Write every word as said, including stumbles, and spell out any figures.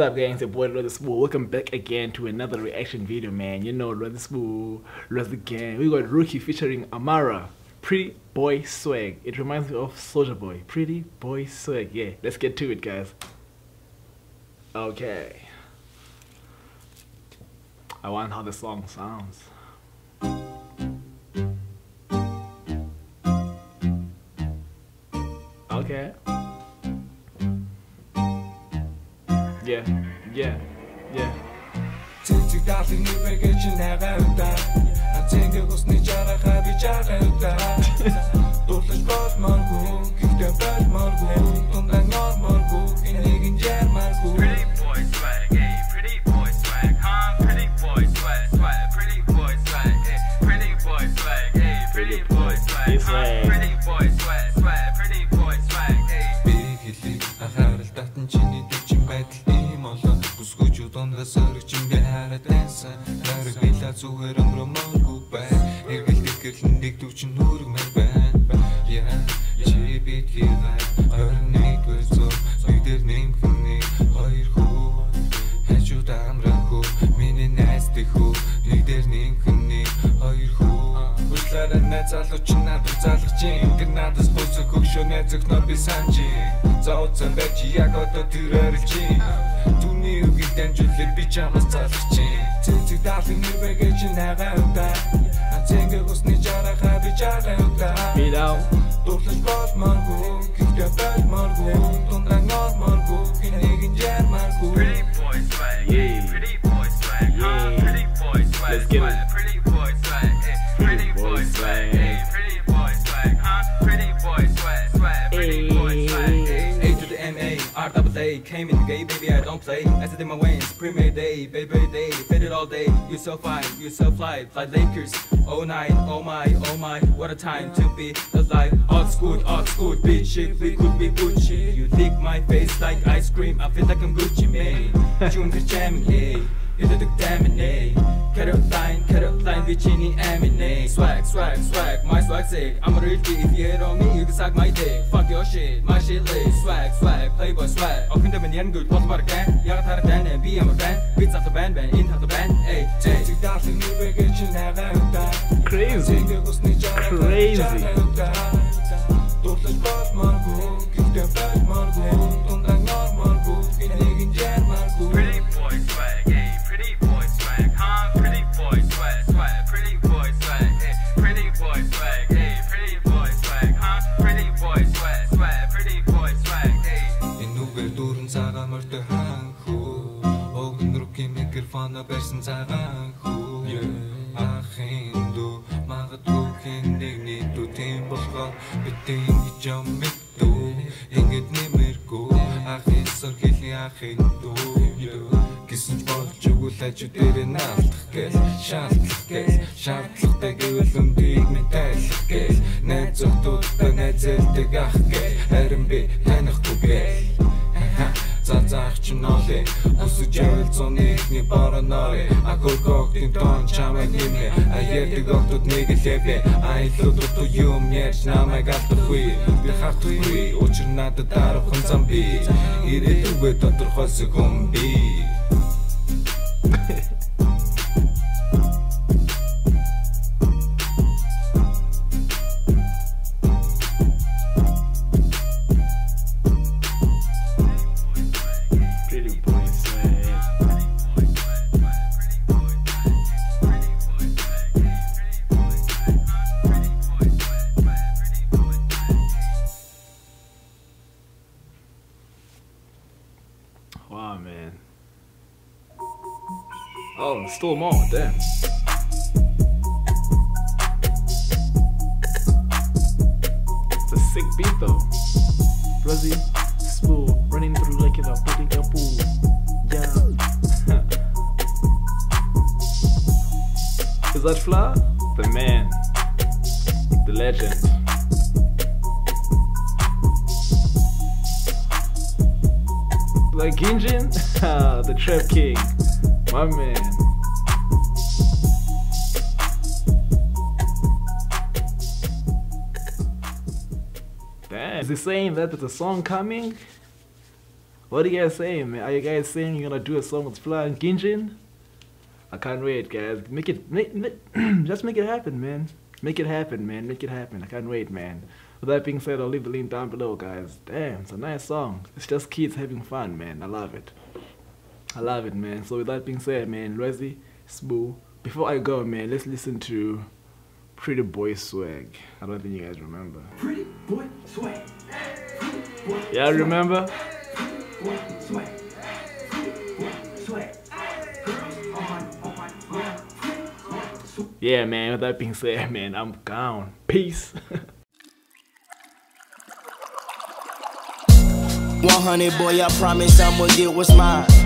up, gang? It's your boy Lord the Smooth. Welcome back again to another reaction video, man. You know, Lord the Smooth, Lord the Gang. We got Rookie featuring Amara. Pretty Boy Swag. It reminds me of Soulja Boy. Pretty Boy Swag. Yeah, let's get to it, guys. Okay. I wonder how the song sounds. Okay. Yeah, yeah, yeah. Цэцэг даалын нэрвэгээ чи нагаудаа Ацэнгэ гусны жарахаа би жарахаа Дурлаж болморгүй, гэхдээ болморгүй Тундан орморгүй, энийг инжаармаргүй Pretty boy swag, hey, pretty boy swag Huh, pretty boy swag, swag, pretty boy swag hey, Pretty boy swag, hey, pretty boy swag Huh, pretty boy swag, swag, pretty boy swag hey Би хэлийг анхаарал татан чиний дэвчин байдал Бүсгүйч удондас өргөчин би хараад байсан Хараг билаа зүгээр өнгөрөмөргүй бай Эргэл дэвгэрлэн дэгдүүчин нүргмэр байна Яа, чи бид хийгай Ойрон нэгдвэр зөө Бидэр нэмхүний хоёр хүү Хажууд амрахүү Миний найздаг хүү Бидэр нэмхүний хоёр хүү Хүлээрэ найз залуучин надад залгаж Ингэр надаас бүсэг хөгшөө найз өгнө би санжи Зооцон байж яг одоо төрөрлж Түүний үгийг дамжуулаад би чамаас залгаж Цэцэг даалын нэрвэгээ чи нагаудаа Ацэнгэ гусны жарахаа би жарахаа Билау Дурлаж болморгүй, гэхдээ болморгүй Тундан орморгүй, энийг инжаармаргүй Pretty boy swag, yeah, pretty boy swag Huh, pretty boy swag, let's get it Pretty boy swag, hey, pretty boy swag hey, Pretty boy swag, huh, pretty boy swag, swag, pretty boy swag A to the M A, R double A Came in the game, baby, I don't play I said in my wings, premier day, baby day Fit it all day, you so fine, you so fly Fly Lakers, oh night, oh my, oh my What a time to be alive Old school, old school, bitch shit We could be Gucci You lick my face like ice cream I feel like I'm Gucci, man June jamming, hey You did the damn hey Caroline, Caroline, Vicini, Eminem Swag, swag, swag, my swag sick I'm a real G, if you hit on me, you can suck my dick Fuck your shit, my shit lit Swag, swag, playboy swag I'll come to me and good, what's about again? Yaga tara dan and be I'm a band Beats off the band, band, in the band, hey Crazy Crazy Pretty boy swag, hey, pretty boy swag Huh, pretty boy swag, swag, pretty boy swag hey, Pretty boy swag, hey, pretty boy swag Huh, pretty boy swag, swag, pretty boy swag hey Энүүгээр дүүрэн цагаан мөртөө хаанхүү Огн рууки микрофона барьсан цагаан хүү Ахын дүү магадгүй хэнийг нийтүү тийм болохоор битэн гэж юм мэдүү Ингээд нэмэргүй ахын сор хэлий ахын дүү Гэсэн ч болж өгүүлэж дээрээ наалдах гээл Шаалдлах гээл Шаардлагатай гэвэл өмдийг мэдээлэх гээл Найз зөвдүүдтэй найзэлдэг ах гээл Харин би танихгүй гээл Зазаах чинь олээ Өсөж явал зуны ихний баранаарэ Акул когтын тоон чамайг нэмлээ Аярдаг октод нэг лэвэ Айлуудууд юм ярьж намайг алдахгүй Би хартахгүй Учир надад дарахын зам би Ирээдүгөө тодорхойсон хүн би Wow, man. Oh, still more, damn. It's a sick beat though. Ruzzy, smooth, running through like a putting a pool. Yeah. Is that Fla? The man. The legend. Like Ginjin? The Trap King. My man. Damn. Is he saying that there's a song coming? What are you guys saying, man? Are you guys saying you're gonna do a song with Fly and Ginjin? I can't wait, guys. Make it, make, make just make it happen, man. Make it happen, man. Make it happen. I can't wait, man. With that being said, I'll leave the link down below, guys. Damn, it's a nice song. It's just kids having fun, man. I love it. I love it, man. So with that being said, man, Lwezi, Sbu. Before I go, man, let's listen to Pretty Boy Swag. I don't think you guys remember. Pretty Boy Swag. Pretty Boy Yeah, remember? Pretty Boy Swag. Pretty Boy Swag. Girls on, on, on. Pretty Boy Swag. Yeah, man, with that being said, man, I'm gone. Peace. one hundred boy, I promise I'ma get what's mine.